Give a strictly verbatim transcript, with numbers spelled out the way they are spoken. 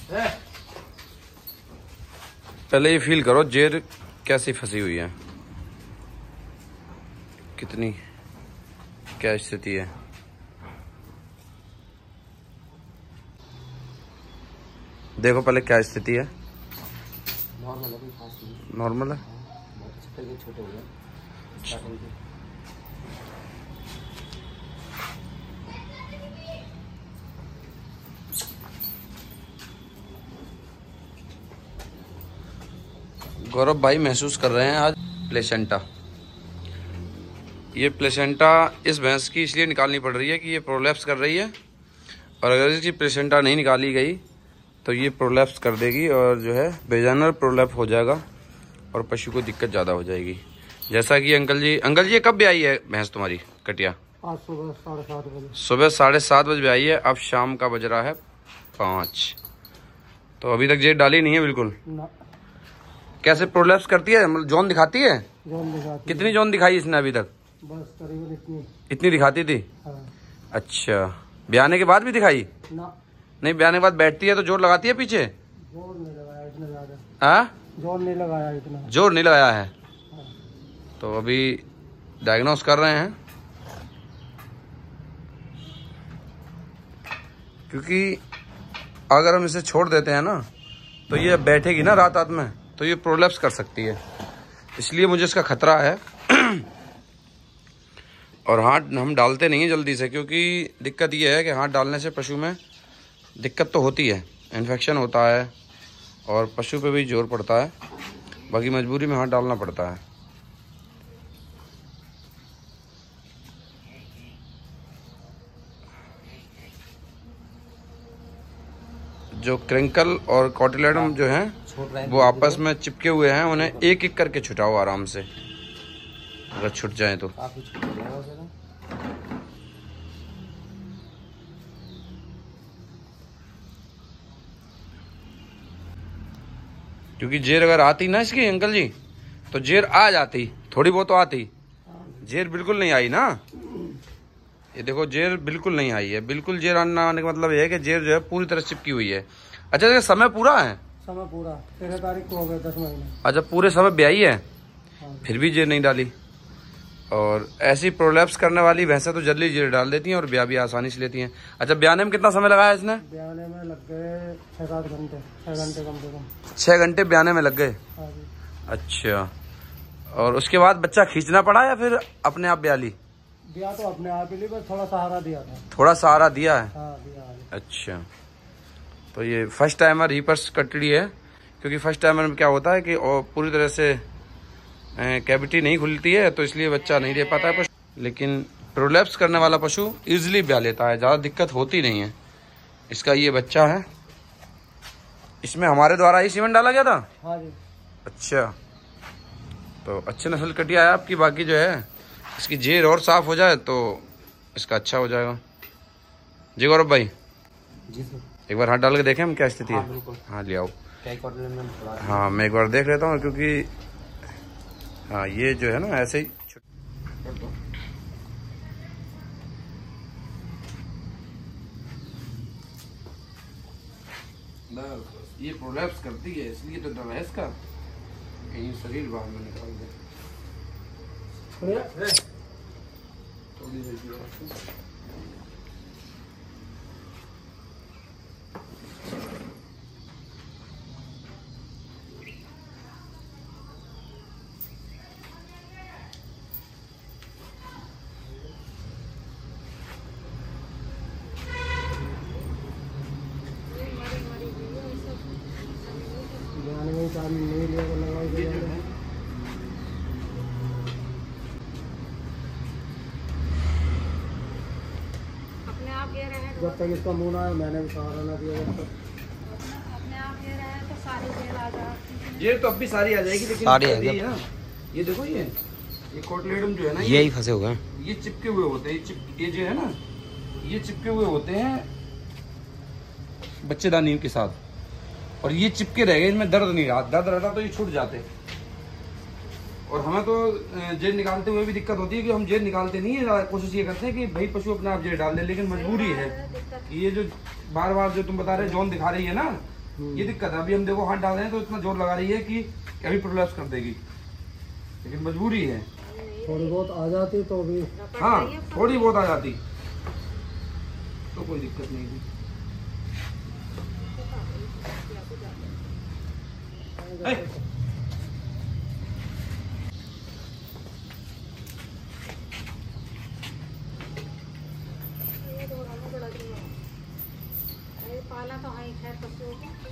पहले ये फील करो जेर कैसी फंसी हुई है, कितनी क्या स्थिति है। देखो पहले क्या स्थिति है। नॉर्मल है, खास नहीं। नॉर्मल है। बहुत छोटे हो गए। गौरव भाई महसूस कर रहे हैं आज प्लेसेंटा। ये प्लेसेंटा इस भैंस की इसलिए निकालनी पड़ रही है कि ये प्रोलैप्स कर रही है, और अगर इसकी प्लेसेंटा नहीं निकाली गई तो ये प्रोलैप्स कर देगी और जो है वेजाइनल प्रोलैप्स हो जाएगा और पशु को दिक्कत ज़्यादा हो जाएगी। जैसा कि अंकल जी अंकल जी ये कब भी आई है भैंस तुम्हारी कटिया? आज सुबह साढ़े सात बजे। सुबह साढ़े सात बजे आई है। अब शाम का बज रहा है पाँच, तो अभी तक जेर डाली नहीं है बिल्कुल ना। कैसे प्रोलैप्स करती है, मतलब जोन दिखाती है? जोन दिखाती। कितनी जोन दिखाई इसने अभी तक? बस करीबन इतनी इतनी दिखाती थी। हाँ। अच्छा, ब्याने के बाद भी दिखाई? ना। नहीं, ब्याने के बाद बैठती है तो जोर लगाती है पीछे? जोर नहीं लगाया इतना ज्यादा। हाँ, जोर नहीं लगाया इतना। जोर नहीं लगाया है। हाँ। तो अभी डायग्नोस कर रहे हैं, क्योंकि अगर हम इसे छोड़ देते हैं ना तो ये बैठेगी ना रात रात में तो ये प्रोलैप्स कर सकती है, इसलिए मुझे इसका खतरा है। और हाथ हम डालते नहीं हैं जल्दी से, क्योंकि दिक्कत ये है कि हाथ डालने से पशु में दिक्कत तो होती है, इन्फेक्शन होता है और पशु पे भी जोर पड़ता है, बाकी मजबूरी में हाथ डालना पड़ता है। जो क्रिंकल और कॉटिलेडम जो हैं वो आपस में चिपके हुए हैं, उन्हें एक एक करके छुटाओ आराम से, अगर छूट जाए तो। क्योंकि जेर अगर आती ना इसकी अंकल जी तो जेर आ जाती, थोड़ी बहुत तो आती, जेर बिल्कुल नहीं आई ना। ये देखो जेर बिल्कुल नहीं आई है। बिल्कुल जेर आना आने का मतलब ये है कि जेर जो है पूरी तरह चिपकी हुई है। अच्छा, इसका समय पूरा है? समय पूरा तेरह तारीख को हो गया, दस महीने। अच्छा, पूरे समय ब्याई है। हाँ। फिर भी जेर नहीं डाली। और ऐसी प्रोलैप्स करने वाली भैंसें तो जल्दी जेर डाल देती हैं और ब्याह भी आसानी से लेती हैं। अच्छा, ब्याने में कितना समय लगाया इसने? ब्याने में लग गए छह सात घंटे छह घंटे कम से कम। छह घंटे ब्याने में लग गए? हाँ जी। अच्छा, और उसके बाद बच्चा खींचना पड़ा या फिर अपने आप ब्याह ली? दिया तो अपने आप ही ली, बस थोड़ा सहारा दिया था। थोड़ा सहारा दिया है? हाँ, दिया है। अच्छा, तो ये फर्स्ट टाइमर हीपर्स कटड़ी है, क्योंकि फर्स्ट टाइमर में क्या होता है कि पूरी तरह से कैविटी नहीं खुलती है, तो इसलिए बच्चा नहीं दे पाता है पशु। लेकिन प्रोलैप्स करने वाला पशु इजीली ब्याह लेता है, ज़्यादा दिक्कत होती नहीं है। इसका ये बच्चा है, इसमें हमारे द्वारा ही सीमेंट डाला गया था। हाँ जी। अच्छा, तो अच्छी नस्ल कटिया है आपकी। बाकी जो है इसकी जेर और साफ हो जाए तो इसका अच्छा हो जाएगा। जी गौरव भाई जी सर, एक बार हाथ डाल के देखें हम क्या स्थिति हाँ, है। बिल्कुल। हाँ ले आओ। हाँ, हाँ, मैं एक बार देख लेता हूँ, क्योंकि हाँ ये जो है ना ऐसे ही ये प्रोलैप्स करती है, इसलिए तो डर है इसका कहीं शरीर बाहर में निकाल दे। थोड़ी देर नहीं लिया तो लगा दिया है। अपने आप ये रहे जब तक इसका मुंह ना आया मैंने भी सहारा ना दिया। जब तक अपने आप ये रहे तो सारी जेल आ जाती। ये तो अब भी सारी आ जाएगी, लेकिन सारी है ना। ये देखो ये ये कोटलेडम जो है ना, ये ही फंसे हुए हैं, ये चिपके हुए होते हैं। ये चिप ये जो है ना, ये चिपके हुए होते हैं बच्चेदानी के साथ, और ये चिपके रह गए, इनमें दर्द नहीं रहा। दर्द रहता तो ये छूट जाते। और हमें तो जेल निकालते हुए भी दिक्कत होती है कि हम जेल निकालते नहीं है, कोशिश ये करते हैं कि भाई पशु अपने आप जेल डाल दे, लेकिन मजबूरी है कि ये जो बार बार जो तुम बता रहे जोन दिखा रही है ना, ये दिक्कत है। अभी हम देखो हाथ डाल रहे हैं तो इतना जोर लगा रही है कि अभी प्रोलैप्स कर देगी, लेकिन मजबूरी है। थोड़ी बहुत आ जाती तो भी, हाँ थोड़ी बहुत आ जाती तो कोई दिक्कत नहीं थी। पाला तो है खैर पशुओं को।